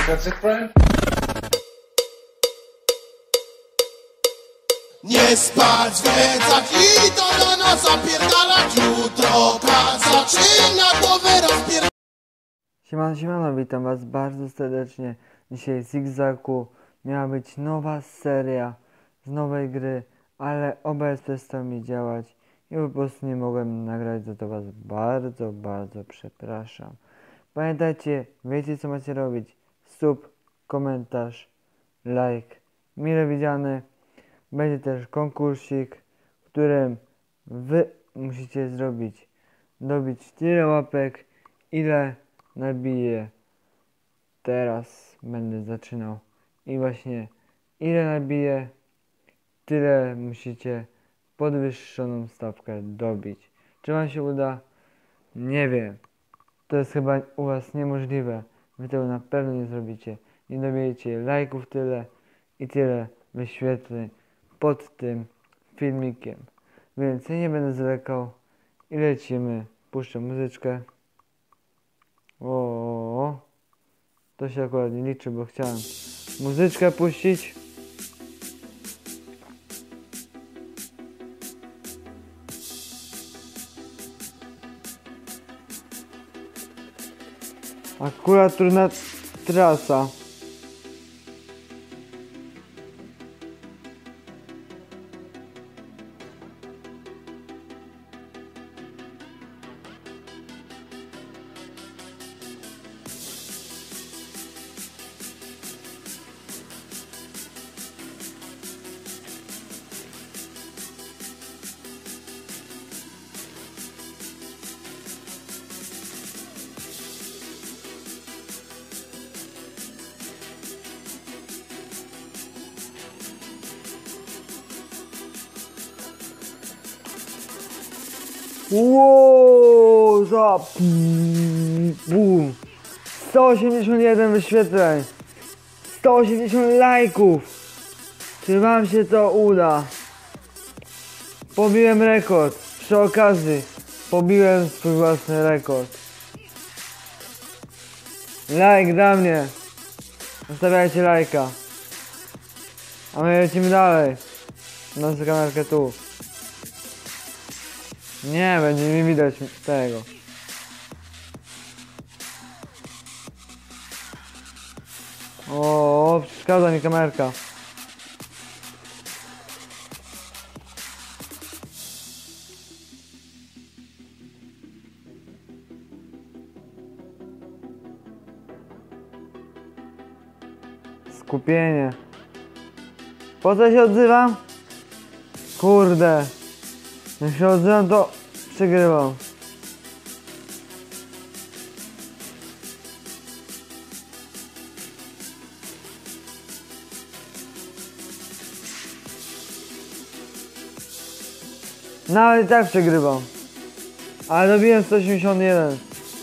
That's it, friend? Nie spać, zwiedzać i to do nas zapierdalać. Jutro zaczyna głowę rozpierdalać. Siemano, witam was bardzo serdecznie. Dzisiaj z Zigzagu miała być nowa seria z nowej gry, ale OBS przestał mi działać i po prostu nie mogłem nagrać, za to was bardzo przepraszam. Pamiętajcie, wiecie co macie robić. Sub, komentarz, like, mile widziany. Będzie też konkursik, w którym wy musicie dobić tyle łapek, ile nabiję. Teraz będę zaczynał i właśnie ile nabiję, tyle musicie podwyższoną stawkę dobić. Czy wam się uda? Nie wiem. To jest chyba u was niemożliwe. Wy tego na pewno nie zrobicie. Nie dobijecie lajków tyle i tyle wyświetleń pod tym filmikiem. Więc ja nie będę zwlekał i lecimy. Puszczę muzyczkę. O, to się akurat nie liczy, bo chciałem muzyczkę puścić. Akurat trudna trasa. Wow, za boom. 181 wyświetleń, 180 lajków. Czy wam się to uda? Pobiłem rekord. Przy okazji pobiłem swój własny rekord. Like dla mnie. Zostawiajcie lajka. A my lecimy dalej. Noszę kamerkę tu. Nie, będzie mi widać tego. O, przeszkadza mi kamerka. Skupienie. Po co się odzywam? Kurde. Jak się odzywam, to przegrywam. Nawet i tak przegrywam. Ale dobiłem 181.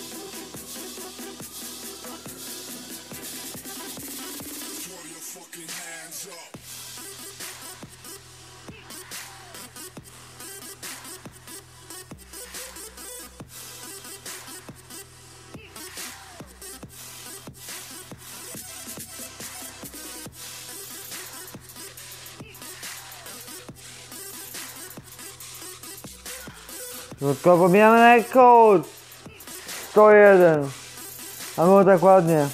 Krótko pobijamy rekord 101. A było tak ładnie.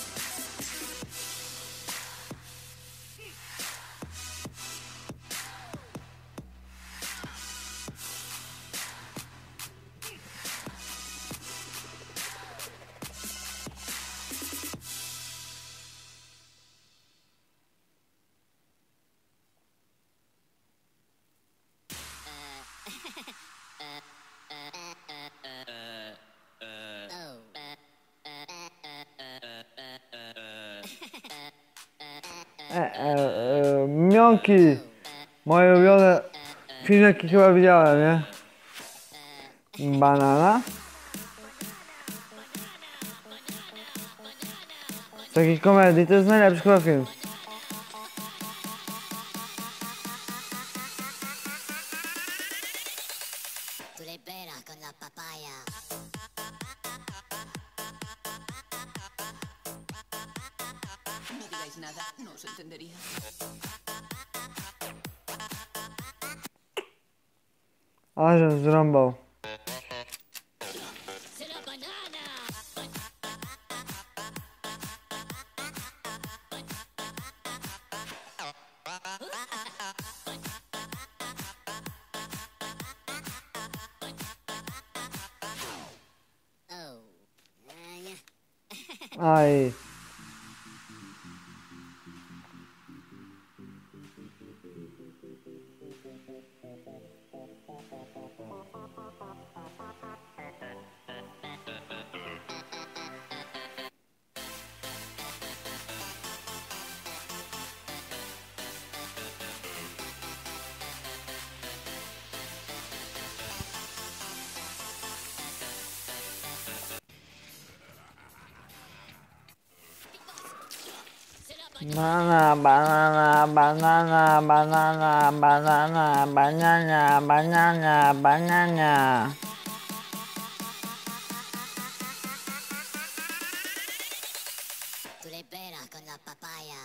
Mionki. Moje ulubione filmiki chyba widziałem, nie? Banana. Z takiej komedii, to jest najlepszy chyba film. nada, no se entendería. Ale żem zrąbał. Aj. Banana, banana, banana, banana, banana, banana, banana, banana. Tú le pegas con la papaya.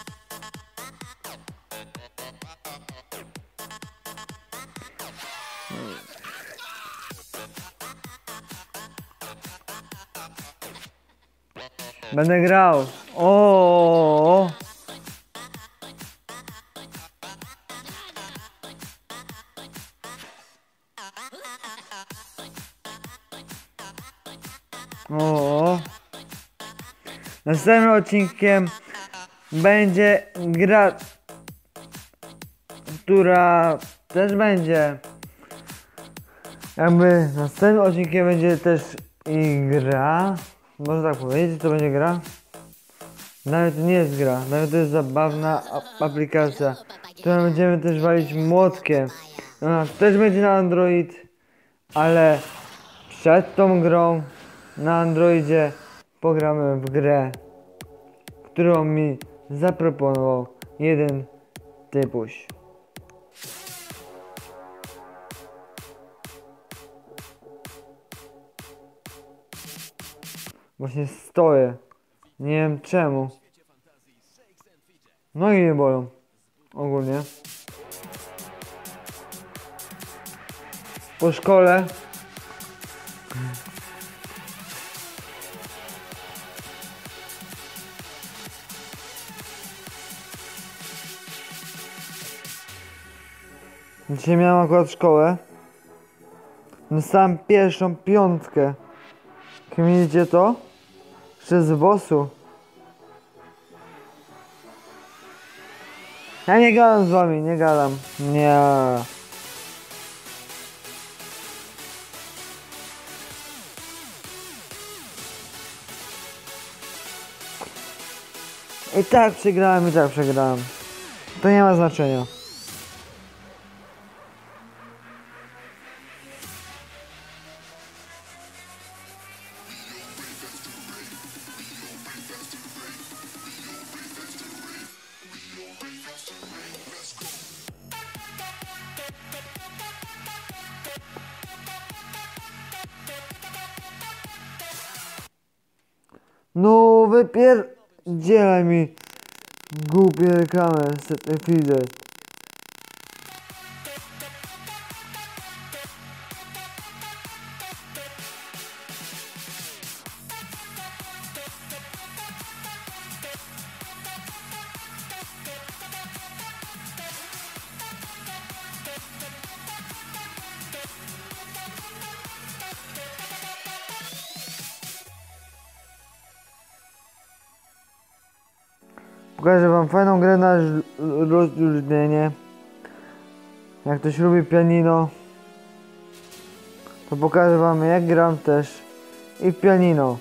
Będę grał. O. O. Następnym odcinkiem będzie gra, która też będzie. Jakby następnym odcinkiem będzie też i gra. Można tak powiedzieć, to będzie gra. Nawet to nie jest gra, nawet to jest zabawna aplikacja, którą będziemy też walić młotkiem. Ona też będzie na Android, ale przed tą grą na Androidzie pogramy w grę, którą mi zaproponował jeden typuś. Właśnie stoję. Nie wiem czemu. Nogi mnie bolą. Ogólnie. Po szkole. Dzisiaj miałem akurat szkołę. Dostałem pierwszą piątkę. Widzicie to? Jeszcze z WOS-u. Ja nie gadam z wami, nie gadam. Nie. I tak przegrałem, i tak przegrałem. To nie ma znaczenia. No wypierdzielaj mi głupie reklamy z tej chwili. Pokażę wam fajną grę na rozluźnienie. Jak ktoś lubi pianino, to pokażę wam jak gram też i w pianino.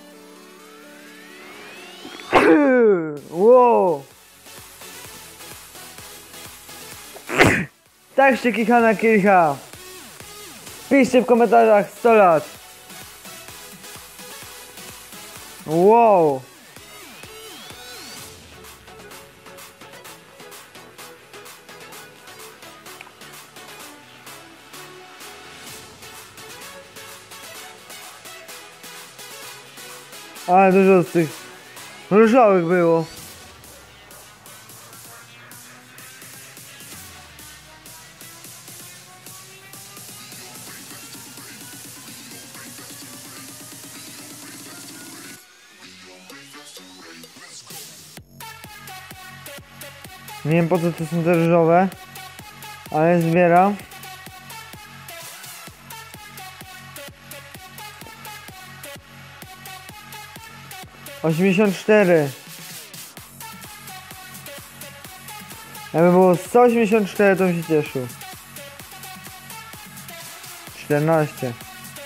Wow! Tak się kicha na kilka. Piszcie w komentarzach 100 lat. Wow! Ale dużo z tych różowych było. Nie wiem po co to są te różowe, ale zbieram. $84. Jakby było 184, to bym się cieszył. 14.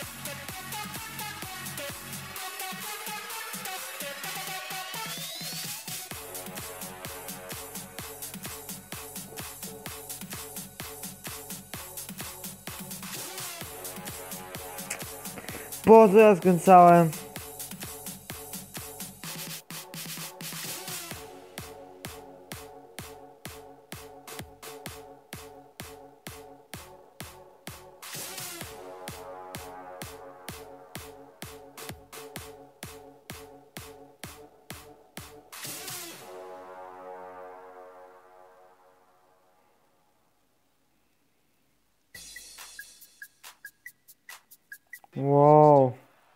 Po co ja skręcałem? Wow.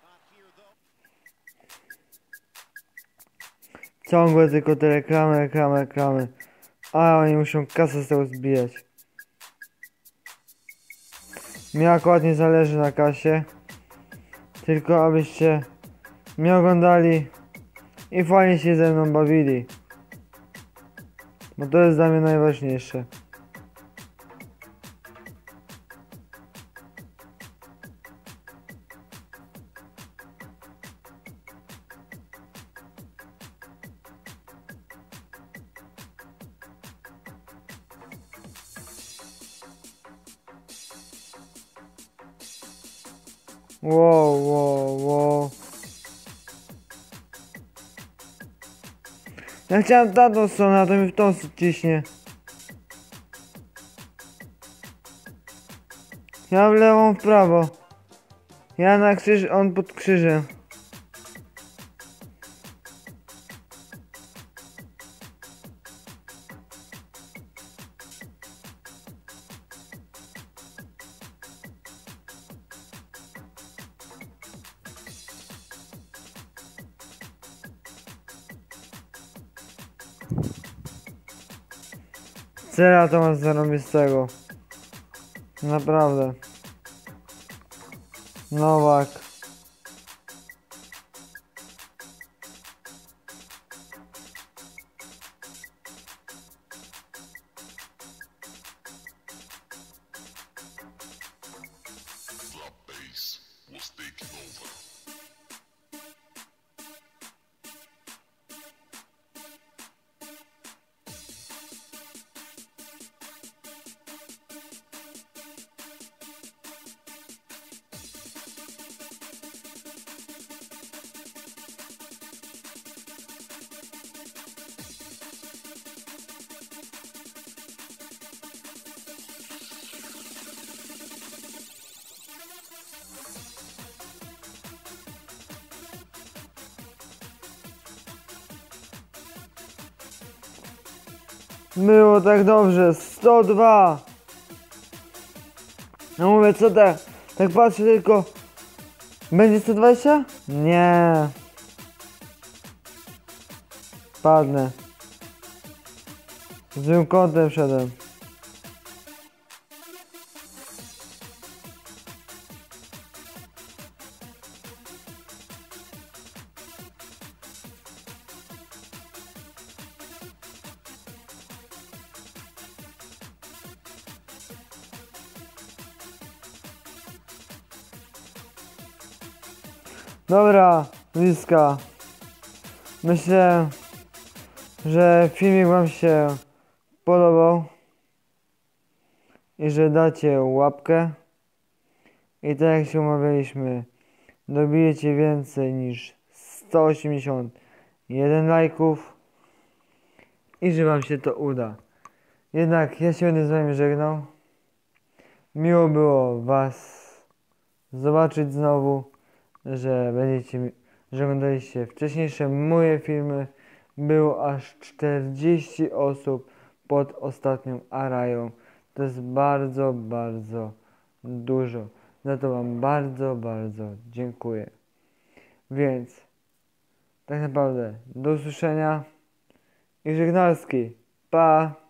Ciągłe tylko te reklamy. A oni muszą kasę z tego zbijać. Mi akurat nie zależy na kasie. Tylko abyście mnie oglądali i fajnie się ze mną bawili. Bo to jest dla mnie najważniejsze. Wow. Ja chciałem tamtą stronę, a to mi w tą ciśnie. Ja w lewą, w prawo. Ja na krzyż, on pod krzyżem. Cera to ma zarąbistego. Naprawdę. Nowak. Było tak dobrze. 102. No mówię, co tak patrzę tylko. Będzie 120? Nie. Padnę. Złym kątem szedłem. Dobra, bliska. Myślę, że filmik wam się podobał i że dacie łapkę i tak jak się umawialiśmy, dobijecie więcej niż 181 lajków i że wam się to uda. Jednak ja się będę z wami żegnał. Miło było was zobaczyć znowu, że oglądaliście wcześniejsze moje filmy. Było aż 40 osób pod ostatnią Arają. To jest bardzo dużo. Za to wam bardzo dziękuję. Więc tak naprawdę do usłyszenia i żegnalski. Pa!